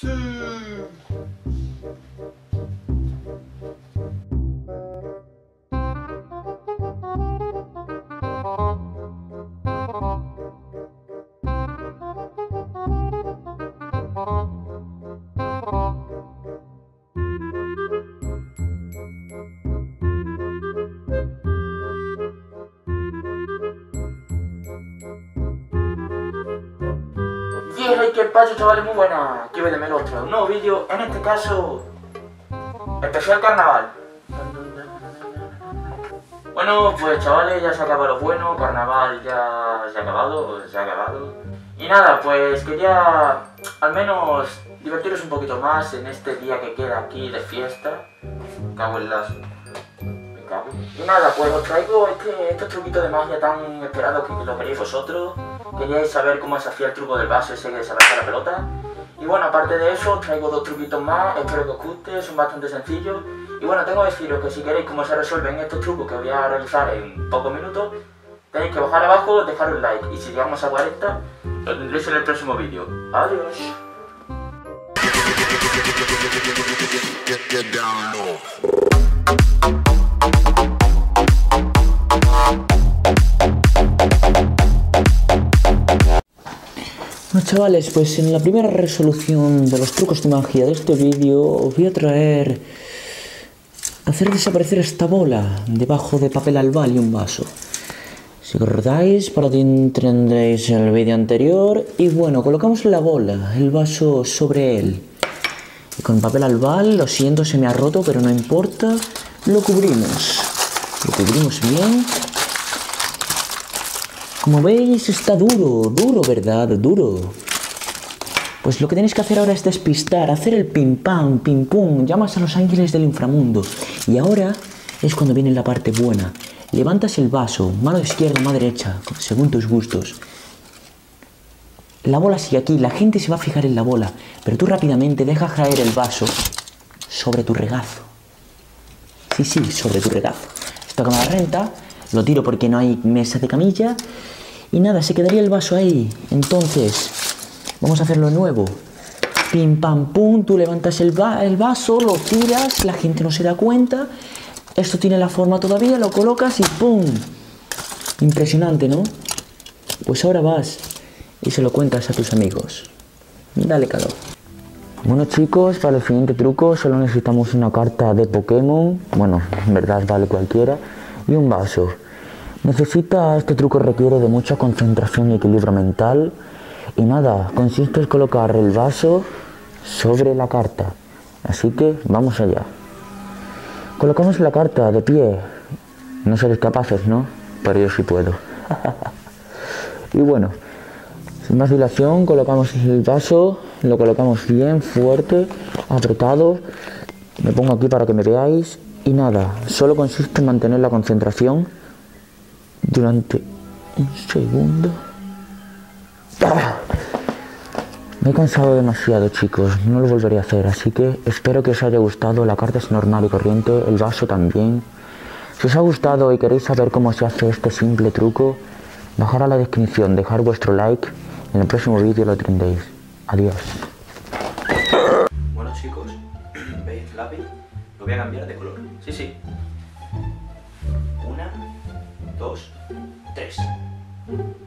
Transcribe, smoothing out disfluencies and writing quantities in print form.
Sí. ¿Qué pasa, chavales? Muy buenas, aquí voy de Melostra, un nuevo vídeo, en este caso, especial carnaval. Bueno, pues chavales, ya se acaba lo bueno, carnaval ya se ha acabado, Y nada, pues quería al menos divertiros un poquito más en este día que queda aquí de fiesta. Me cago en las... Y nada, pues os traigo estos truquitos de magia tan esperados que lo queréis vosotros. Queríais saber cómo se hacía el truco del vaso ese que se abraza la pelota. Y bueno, aparte de eso, os traigo dos truquitos más, espero que os guste, son bastante sencillos. Y bueno, tengo que deciros que si queréis cómo se resuelven estos trucos que voy a realizar en pocos minutos, tenéis que bajar abajo, dejar un like. Y si llegamos a 40, lo tendréis en el próximo vídeo. Adiós. Bueno, chavales, pues en la primera resolución de los trucos de magia de este vídeo os voy a traer hacer desaparecer esta bola debajo de papel albal y un vaso. Si recordáis, para ti tendréis el vídeo anterior. Y bueno, colocamos la bola, el vaso sobre él. Y con papel albal, lo siento, se me ha roto, pero no importa. Lo cubrimos. Lo cubrimos bien. Como veis, está duro, ¿verdad? Duro. Pues lo que tenéis que hacer ahora es despistar, hacer el pim pam, pim pum, llamas a los ángeles del inframundo. Y ahora es cuando viene la parte buena. Levantas el vaso, mano izquierda, mano derecha, según tus gustos. La bola sigue aquí, la gente se va a fijar en la bola, pero tú rápidamente dejas caer el vaso sobre tu regazo. Sí, sobre tu regazo. Esto cámara renta, lo tiro porque no hay mesa de camilla. Y nada, se quedaría el vaso ahí. Entonces, vamos a hacerlo de nuevo. Pim, pam, pum, tú levantas el vaso, lo tiras, la gente no se da cuenta. Esto tiene la forma todavía, lo colocas y ¡pum! Impresionante, ¿no? Pues ahora vas y se lo cuentas a tus amigos. Dale calor. Bueno chicos, para el siguiente truco solo necesitamos una carta de Pokémon. Bueno, en verdad vale cualquiera. Y un vaso. Este truco requiere de mucha concentración y equilibrio mental. Y nada, consiste en colocar el vaso sobre la carta. Así que vamos allá. Colocamos la carta de pie. No seréis capaces, ¿no? Pero yo sí puedo. Y bueno, sin más dilación, colocamos el vaso. Lo colocamos bien fuerte, apretado. Me pongo aquí para que me veáis. Y nada, solo consiste en mantener la concentración durante un segundo. ¡Ah! Me he cansado demasiado, chicos, no lo volveré a hacer, así que espero que os haya gustado. La carta es normal y corriente, el vaso también. Si os ha gustado y queréis saber cómo se hace este simple truco, bajar a la descripción, dejar vuestro like, en el próximo vídeo lo tendréis. Adiós. Bueno chicos, ¿veis el lápiz? Lo voy a cambiar de color. Sí. 1, 2, 3.